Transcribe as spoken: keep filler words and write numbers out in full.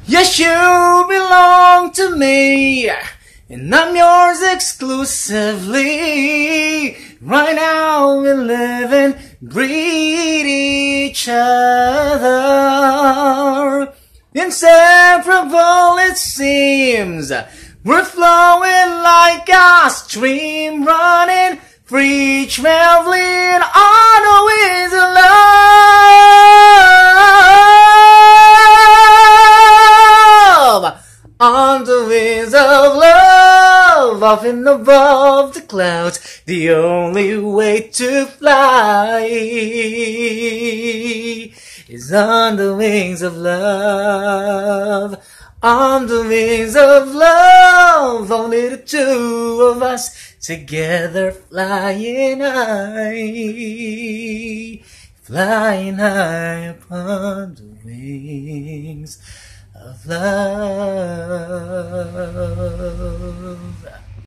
Yes, you belong to me, and I'm yours exclusively. Right now we live and breathe each other. Inseparable it seems. We're flowing like a stream, running free, traveling on the winds of love. On the winds of love, off and above the clouds, the only way to fly is on the wings of love. On the wings of love, only the two of us together flying high, flying high upon the wings of love.